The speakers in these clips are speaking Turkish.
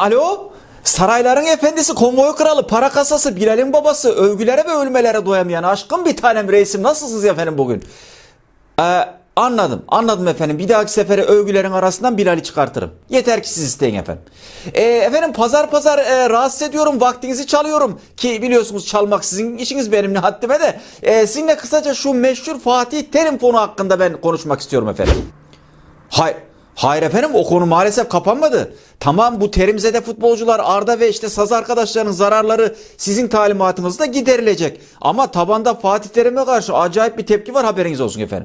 Alo? Sarayların efendisi, konvoyu kralı, para kasası, Bilal'in babası, övgülere ve ölmelere doyamayan aşkım bir tanem reisim, nasılsınız efendim bugün? Anladım efendim. Bir dahaki sefere övgülerin arasından Bilal'i çıkartırım. Yeter ki siz isteyin efendim. Efendim pazar rahatsız ediyorum, vaktinizi çalıyorum. Ki biliyorsunuz çalmak sizin işiniz, benim ne haddime de. Sizinle kısaca şu meşhur Fatih Terim konu hakkında ben konuşmak istiyorum efendim. Hayır efendim, o konu maalesef kapanmadı. Tamam, bu terimzede futbolcular Arda ve işte saz arkadaşlarının zararları sizin talimatınızla giderilecek. Ama tabanda Fatih Terim'e karşı acayip bir tepki var, haberiniz olsun efendim.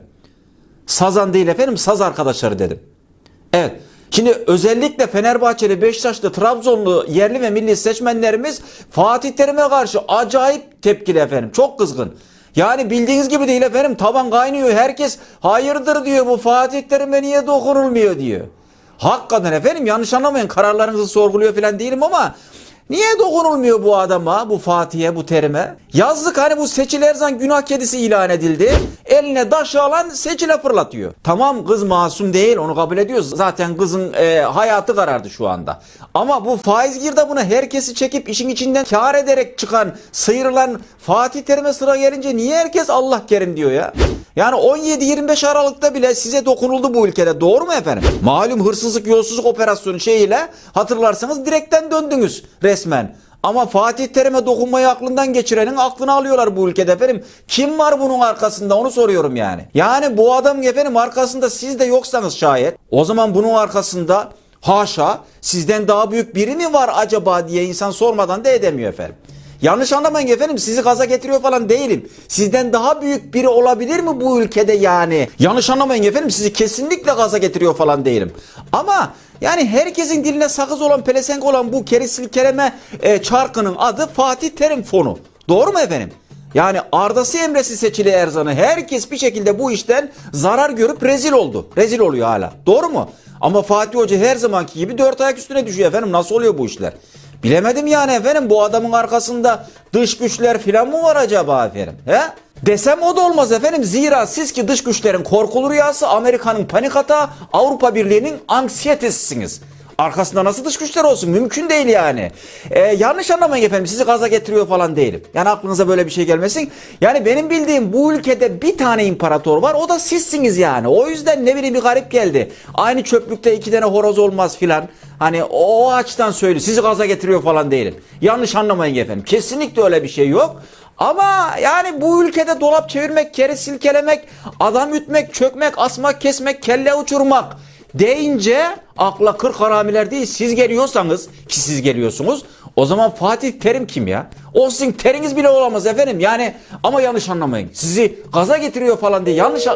Sazan değil efendim, saz arkadaşları dedim. Evet. Şimdi özellikle Fenerbahçeli, Beşiktaşlı, Trabzonlu yerli ve milli seçmenlerimiz Fatih Terim'e karşı acayip tepkili efendim. Çok kızgın. Yani bildiğiniz gibi değil efendim, taban kaynıyor. Herkes hayırdır diyor, bu Fatih Terim'e niye dokunulmuyor diyor. Hakikaten efendim, yanlış anlamayın, kararlarınızı sorguluyor falan değilim ama niye dokunulmuyor bu adama, bu Fatih'e, bu Terim'e? Yazdık, hani bu Seçil Erzan günah kedisi ilan edildi. Eline taşı alan Seçil'e fırlatıyor. Tamam, kız masum değil, onu kabul ediyoruz. Zaten kızın hayatı karardı şu anda. Ama bu faiz girdabına herkesi çekip işin içinden kar ederek çıkan, sıyrılan Fatih Terim'e sıra gelince niye herkes Allah kerim diyor ya? Yani 17-25 Aralık'ta bile size dokunuldu bu ülkede. Doğru mu efendim? Malum hırsızlık, yolsuzluk operasyonu şeyiyle hatırlarsanız direkten döndünüz resmen. Ama Fatih Terim'e dokunmayı aklından geçirenin aklını alıyorlar bu ülkede efendim. Kim var bunun arkasında, onu soruyorum yani. Yani bu adam efendim arkasında siz de yoksanız şayet, o zaman bunun arkasında haşa sizden daha büyük biri mi var acaba diye insan sormadan da edemiyor efendim. Yanlış anlamayın efendim, sizi gaza getiriyor falan değilim. Sizden daha büyük biri olabilir mi bu ülkede yani? Yanlış anlamayın efendim, sizi kesinlikle gaza getiriyor falan değilim. Ama yani herkesin diline sakız olan, pelesenk olan bu keri silkeleme çarkının adı Fatih Terim fonu. Doğru mu efendim? Yani Arda'sı Emre'si Seçili Erzan'ı herkes bir şekilde bu işten zarar görüp rezil oldu. Rezil oluyor hala. Doğru mu? Ama Fatih Hoca her zamanki gibi dört ayak üstüne düşüyor efendim. Nasıl oluyor bu işler? Bilemedim yani efendim, bu adamın arkasında dış güçler filan mı var acaba efendim? He? Desem o da olmaz efendim. Zira siz ki dış güçlerin korkulu rüyası, Amerika'nın panik hata, Avrupa Birliği'nin anksiyetesisiniz. Arkasında nasıl dış güçler olsun? Mümkün değil yani. Yanlış anlamayın efendim, sizi gaza getiriyor falan değilim. Yani aklınıza böyle bir şey gelmesin. Yani benim bildiğim bu ülkede bir tane imparator var, o da sizsiniz yani. O yüzden ne bileyim bir garip geldi. Aynı çöplükte iki tane horoz olmaz filan. Hani o açıdan söylüyor. Sizi gaza getiriyor falan değilim. Yanlış anlamayın efendim. Kesinlikle öyle bir şey yok. Ama yani bu ülkede dolap çevirmek, kere silkelemek, adam ütmek, çökmek, asmak, kesmek, kelle uçurmak deyince akla 40 haramiler değil, siz geliyorsanız, ki siz geliyorsunuz, o zaman Fatih Terim kim ya? O sizin teriniz bile olamaz efendim. Yani ama yanlış anlamayın. Sizi gaza getiriyor falan diye yanlış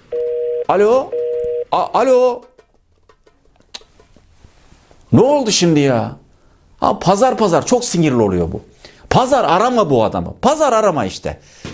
Alo? Alo? Ne oldu şimdi ya? Pazar çok sinirli oluyor bu. Pazar arama bu adamı. Pazar arama işte.